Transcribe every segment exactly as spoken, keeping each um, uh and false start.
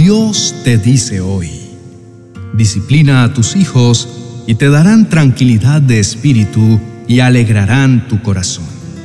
Dios te dice hoy: disciplina a tus hijos y te darán tranquilidad de espíritu y alegrarán tu corazón.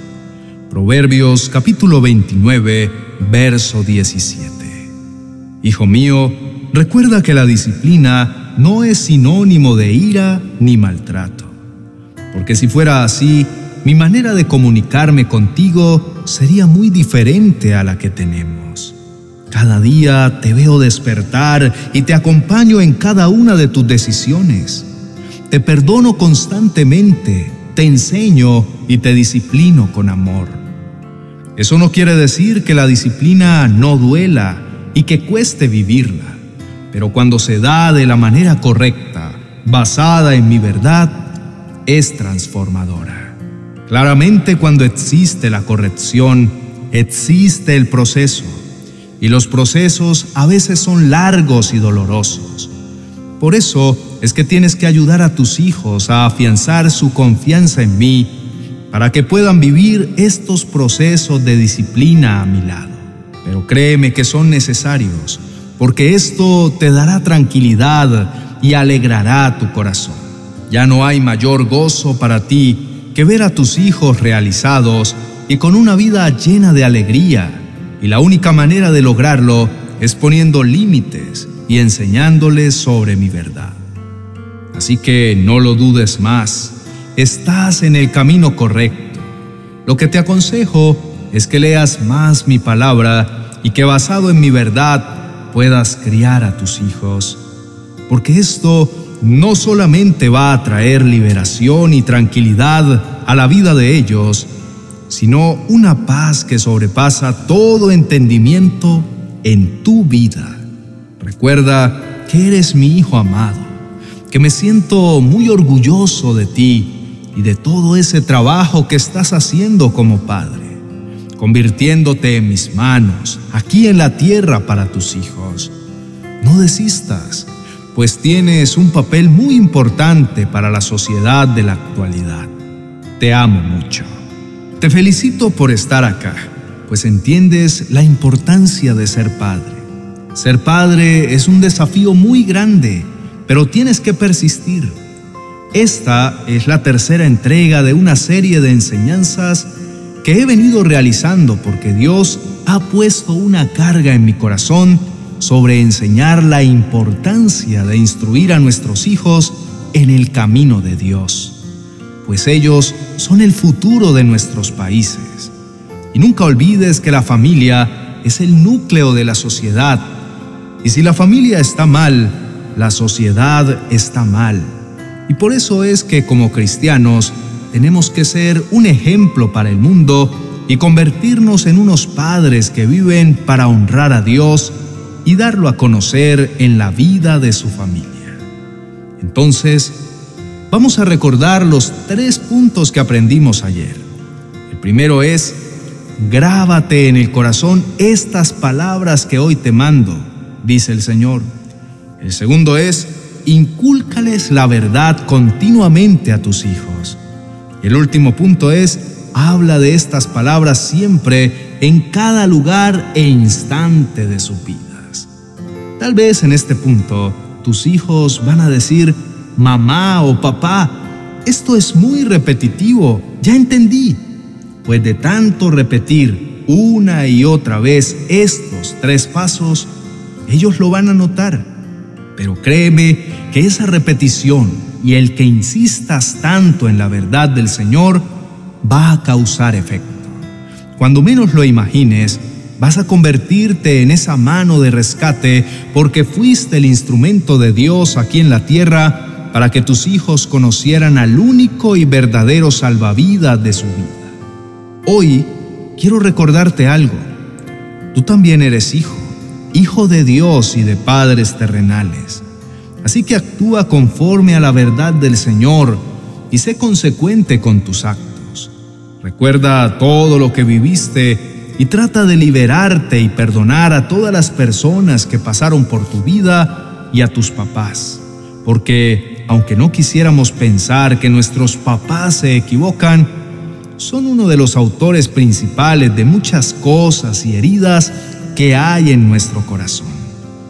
Proverbios capítulo veintinueve, verso diecisiete. Hijo mío, recuerda que la disciplina no es sinónimo de ira ni maltrato, porque si fuera así, mi manera de comunicarme contigo sería muy diferente a la que tenemos. Cada día te veo despertar y te acompaño en cada una de tus decisiones. Te perdono constantemente, te enseño y te disciplino con amor. Eso no quiere decir que la disciplina no duela y que cueste vivirla, pero cuando se da de la manera correcta, basada en mi verdad, es transformadora. Claramente, cuando existe la corrección, existe el proceso, y los procesos a veces son largos y dolorosos. Por eso es que tienes que ayudar a tus hijos a afianzar su confianza en mí, para que puedan vivir estos procesos de disciplina a mi lado. Pero créeme que son necesarios, porque esto te dará tranquilidad y alegrará tu corazón. Ya no hay mayor gozo para ti que ver a tus hijos realizados y con una vida llena de alegría, y la única manera de lograrlo es poniendo límites y enseñándoles sobre mi verdad. Así que no lo dudes más, estás en el camino correcto. Lo que te aconsejo es que leas más mi palabra y que basado en mi verdad puedas criar a tus hijos, porque esto no solamente va a traer liberación y tranquilidad a la vida de ellos, sino una paz que sobrepasa todo entendimiento en tu vida. Recuerda que eres mi hijo amado, que me siento muy orgulloso de ti y de todo ese trabajo que estás haciendo como padre, convirtiéndote en mis manos aquí en la tierra para tus hijos. No desistas, pues tienes un papel muy importante para la sociedad de la actualidad. Te amo mucho. Te felicito por estar acá, pues entiendes la importancia de ser padre. Ser padre es un desafío muy grande, pero tienes que persistir. Esta es la tercera entrega de una serie de enseñanzas que he venido realizando porque Dios ha puesto una carga en mi corazón sobre enseñar la importancia de instruir a nuestros hijos en el camino de Dios, pues ellos son el futuro de nuestros países. Y nunca olvides que la familia es el núcleo de la sociedad, y si la familia está mal, la sociedad está mal. Y por eso es que como cristianos tenemos que ser un ejemplo para el mundo y convertirnos en unos padres que viven para honrar a Dios y darlo a conocer en la vida de su familia. Entonces, vamos a recordar los tres puntos que aprendimos ayer. El primero es: grábate en el corazón estas palabras que hoy te mando, dice el Señor. El segundo es: incúlcales la verdad continuamente a tus hijos. Y el último punto es: habla de estas palabras siempre, en cada lugar e instante de sus vidas. Tal vez en este punto tus hijos van a decir: mamá o papá, esto es muy repetitivo, ya entendí. Pues de tanto repetir una y otra vez estos tres pasos, ellos lo van a notar. Pero créeme que esa repetición y el que insistas tanto en la verdad del Señor va a causar efecto. Cuando menos lo imagines, vas a convertirte en esa mano de rescate porque fuiste el instrumento de Dios aquí en la tierra para que tus hijos conocieran al único y verdadero salvavidas de su vida. Hoy quiero recordarte algo. Tú también eres hijo, hijo de Dios y de padres terrenales. Así que actúa conforme a la verdad del Señor y sé consecuente con tus actos. Recuerda todo lo que viviste y trata de liberarte y perdonar a todas las personas que pasaron por tu vida y a tus papás. Porque aunque no quisiéramos pensar que nuestros papás se equivocan, son uno de los autores principales de muchas cosas y heridas que hay en nuestro corazón.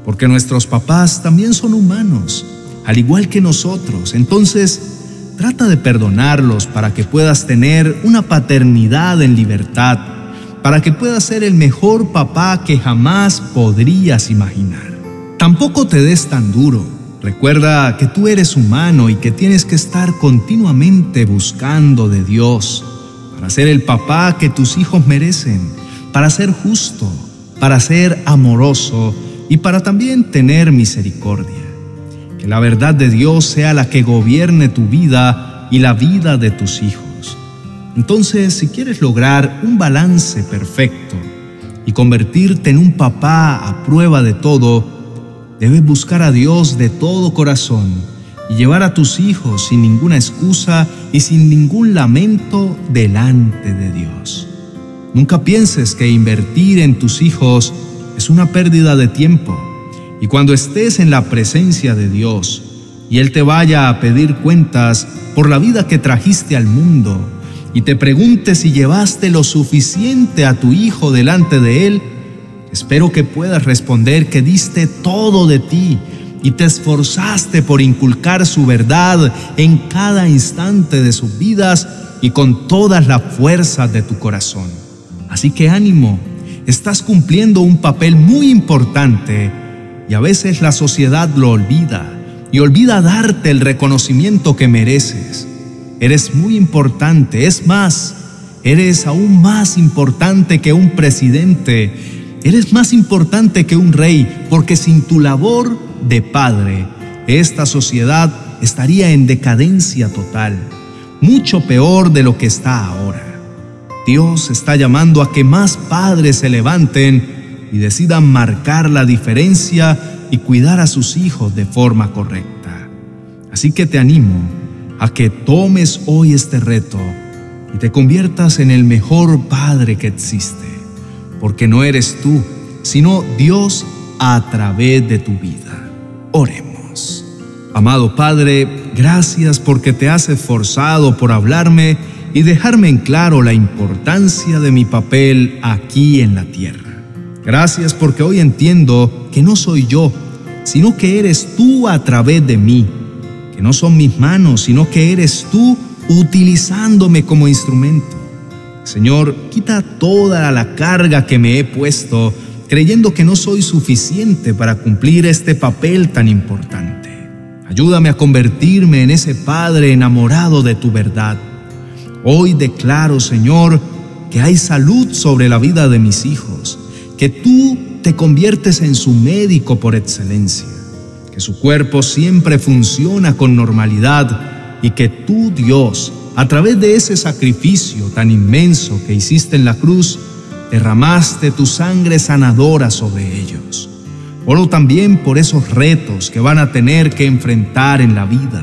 porque nuestros papás también son humanos, al igual que nosotros. Entonces, trata de perdonarlos para que puedas tener una paternidad en libertad, para que puedas ser el mejor papá que jamás podrías imaginar. Tampoco te des tan duro. Recuerda que tú eres humano y que tienes que estar continuamente buscando de Dios para ser el papá que tus hijos merecen, para ser justo, para ser amoroso y para también tener misericordia. Que la verdad de Dios sea la que gobierne tu vida y la vida de tus hijos. Entonces, si quieres lograr un balance perfecto y convertirte en un papá a prueba de todo, debes buscar a Dios de todo corazón y llevar a tus hijos sin ninguna excusa y sin ningún lamento delante de Dios. Nunca pienses que invertir en tus hijos es una pérdida de tiempo. Y cuando estés en la presencia de Dios y Él te vaya a pedir cuentas por la vida que trajiste al mundo y te pregunte si llevaste lo suficiente a tu hijo delante de Él, espero que puedas responder que diste todo de ti y te esforzaste por inculcar su verdad en cada instante de sus vidas y con todas las fuerzas de tu corazón. Así que ánimo, estás cumpliendo un papel muy importante y a veces la sociedad lo olvida y olvida darte el reconocimiento que mereces. Eres muy importante, es más, eres aún más importante que un presidente. Eres más importante que un rey, porque sin tu labor de padre, esta sociedad estaría en decadencia total, mucho peor de lo que está ahora. Dios está llamando a que más padres se levanten y decidan marcar la diferencia y cuidar a sus hijos de forma correcta. Así que te animo a que tomes hoy este reto y te conviertas en el mejor padre que existe, porque no eres tú, sino Dios a través de tu vida. Oremos. Amado Padre, gracias porque te has esforzado por hablarme y dejarme en claro la importancia de mi papel aquí en la tierra. Gracias porque hoy entiendo que no soy yo, sino que eres tú a través de mí, que no son mis manos, sino que eres tú utilizándome como instrumento. Señor, quita toda la carga que me he puesto, creyendo que no soy suficiente para cumplir este papel tan importante. Ayúdame a convertirme en ese Padre enamorado de tu verdad. Hoy declaro, Señor, que hay salud sobre la vida de mis hijos, que tú te conviertes en su médico por excelencia, que su cuerpo siempre funciona con normalidad y que tú, Dios, a través de ese sacrificio tan inmenso que hiciste en la cruz, derramaste tu sangre sanadora sobre ellos. Oro también por esos retos que van a tener que enfrentar en la vida.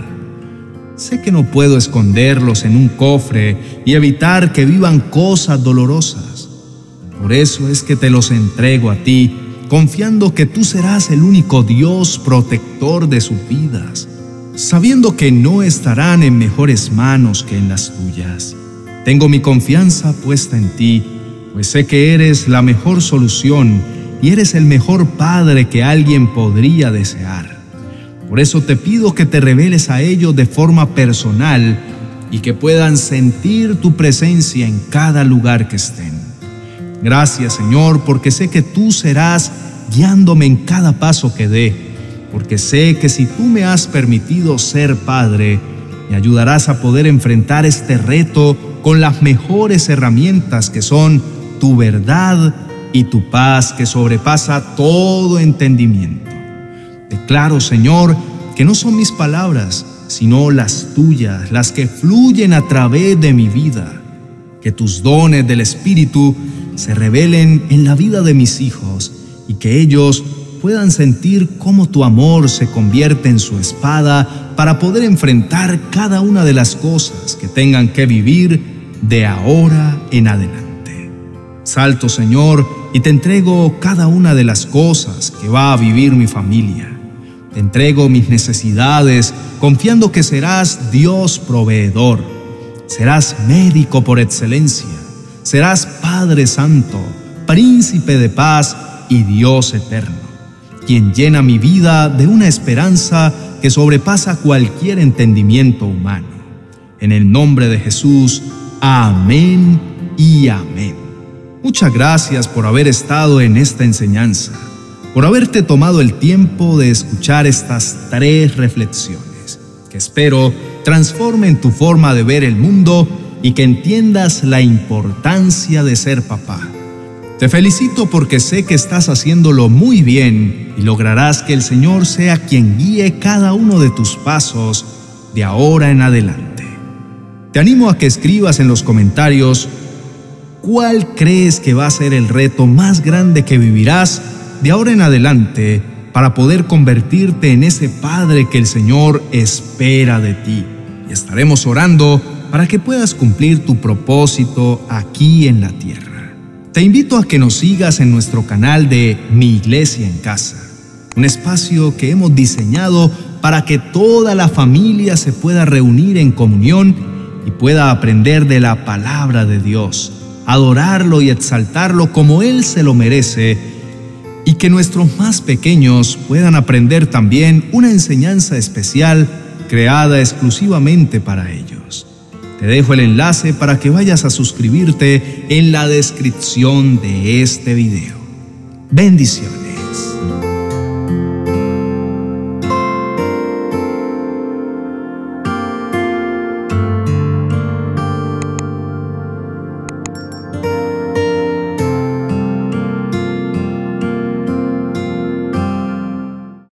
Sé que no puedo esconderlos en un cofre y evitar que vivan cosas dolorosas. Por eso es que te los entrego a ti, confiando que tú serás el único Dios protector de sus vidas, sabiendo que no estarán en mejores manos que en las tuyas. Tengo mi confianza puesta en ti, pues sé que eres la mejor solución y eres el mejor padre que alguien podría desear. Por eso te pido que te reveles a ellos de forma personal y que puedan sentir tu presencia en cada lugar que estén. Gracias, Señor, porque sé que tú serás guiándome en cada paso que dé, porque sé que si tú me has permitido ser padre, me ayudarás a poder enfrentar este reto con las mejores herramientas que son tu verdad y tu paz que sobrepasa todo entendimiento. Declaro, Señor, que no son mis palabras, sino las tuyas, las que fluyen a través de mi vida. Que tus dones del Espíritu se revelen en la vida de mis hijos y que ellos puedan sentir cómo tu amor se convierte en su espada para poder enfrentar cada una de las cosas que tengan que vivir de ahora en adelante. Salto, Señor, y te entrego cada una de las cosas que va a vivir mi familia. Te entrego mis necesidades, confiando que serás Dios proveedor, serás médico por excelencia, serás Padre Santo, Príncipe de paz y Dios eterno. quien llena mi vida de una esperanza que sobrepasa cualquier entendimiento humano. En el nombre de Jesús, amén y amén. Muchas gracias por haber estado en esta enseñanza, por haberte tomado el tiempo de escuchar estas tres reflexiones, que espero transformen tu forma de ver el mundo y que entiendas la importancia de ser papá. Te felicito porque sé que estás haciéndolo muy bien y lograrás que el Señor sea quien guíe cada uno de tus pasos de ahora en adelante. Te animo a que escribas en los comentarios cuál crees que va a ser el reto más grande que vivirás de ahora en adelante para poder convertirte en ese padre que el Señor espera de ti. Y estaremos orando para que puedas cumplir tu propósito aquí en la tierra. Te invito a que nos sigas en nuestro canal de Mi Iglesia en Casa, un espacio que hemos diseñado para que toda la familia se pueda reunir en comunión y pueda aprender de la palabra de Dios, adorarlo y exaltarlo como Él se lo merece, y que nuestros más pequeños puedan aprender también una enseñanza especial creada exclusivamente para ellos. Te dejo el enlace para que vayas a suscribirte en la descripción de este video. Bendiciones.